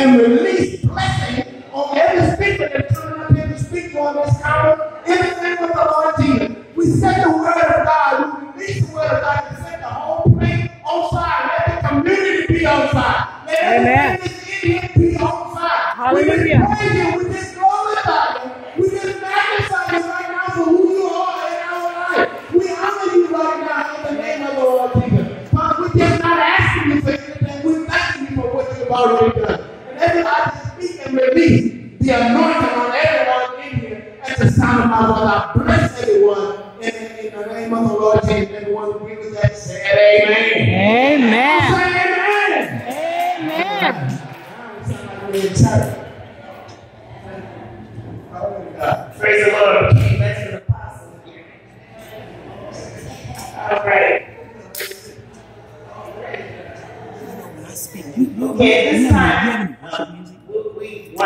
and release blessing on every speaker that comes up here to speak on this hour. In the name of the Lord Jesus, we set the word of God. We release the word of God to set the whole place on fire. Let the community be on fire. Let everything that's in here be on fire. Hallelujah. We just praise you. We just glorify you. We just magnify you right now for who you are in our life. We honor you right now in the name of the Lord Jesus. Father, we're just not asking you for anything. We're thanking you for what you've already done. And everybody speak and release the anointing on everyone in here at the sound of my voice. I bless everyone in the name of the Lord Jesus. Everyone who agree with that, say amen. Amen. Say amen. Amen. We're excited. Praise the Lord. King, thanks for the apostle. All right. Okay, this time.